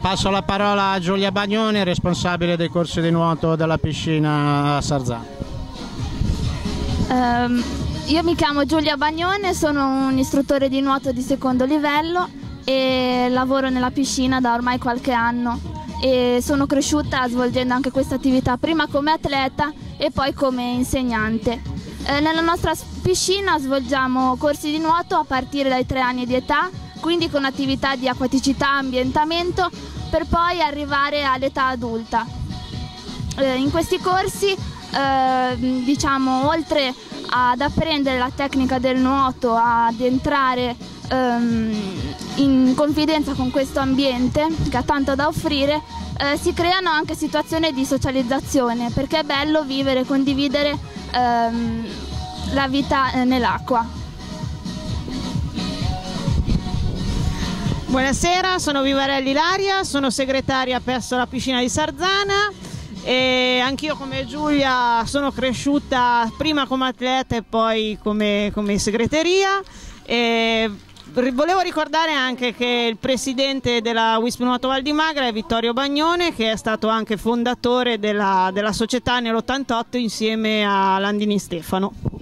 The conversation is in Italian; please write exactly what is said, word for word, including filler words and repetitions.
passo la parola a Giulia Bagnoni, responsabile dei corsi di nuoto della piscina a Sarzana. Um, io mi chiamo Giulia Bagnone, sono un istruttore di nuoto di secondo livello e lavoro nella piscina da ormai qualche anno e sono cresciuta svolgendo anche questa attività prima come atleta e poi come insegnante. Eh, nella nostra piscina svolgiamo corsi di nuoto a partire dai tre anni di età, quindi con attività di acquaticità, ambientamento, per poi arrivare all'età adulta. Eh, in questi corsi, eh, diciamo, oltre ad apprendere la tecnica del nuoto, ad entrare ehm, in confidenza con questo ambiente che ha tanto da offrire, eh, si creano anche situazioni di socializzazione, perché è bello vivere e condividere ehm, la vita eh, nell'acqua. Buonasera, sono Vivarelli Ilaria, sono segretaria presso la piscina di Sarzana e anch'io come Giulia sono cresciuta prima come atleta e poi come, come segreteria. E volevo ricordare anche che il presidente della WISP Nuoto Val di Magra è Vittorio Bagnone, che è stato anche fondatore della, della società nell'ottantotto insieme a Landini Stefano.